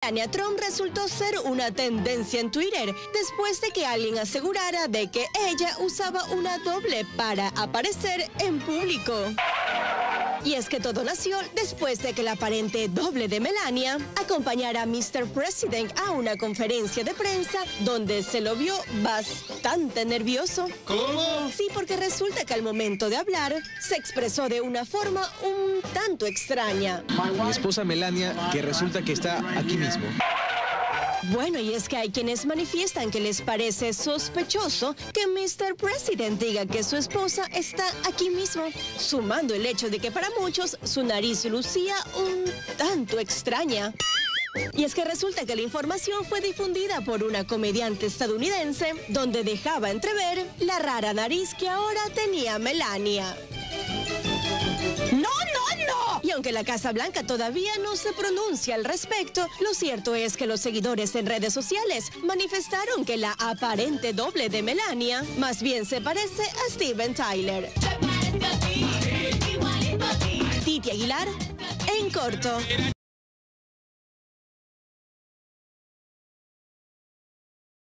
Melania Trump resultó ser una tendencia en Twitter después de que alguien asegurara de que ella usaba una doble para aparecer en público. Y es que todo nació después de que la aparente doble de Melania acompañara a Mr. President a una conferencia de prensa donde se lo vio bastante nervioso. ¿Cómo? Sí, porque resulta que al momento de hablar se expresó de una forma un tanto extraña. Mi esposa Melania, que resulta que está aquí mismo. Bueno, y es que hay quienes manifiestan que les parece sospechoso que Mr. President diga que su esposa está aquí mismo, sumando el hecho de que para muchos su nariz lucía un tanto extraña. Y es que resulta que la información fue difundida por una comediante estadounidense donde dejaba entrever la rara nariz que ahora tenía Melania. Y aunque la Casa Blanca todavía no se pronuncia al respecto, lo cierto es que los seguidores en redes sociales manifestaron que la aparente doble de Melania más bien se parece a Steven Tyler. Titi Aguilar, en corto.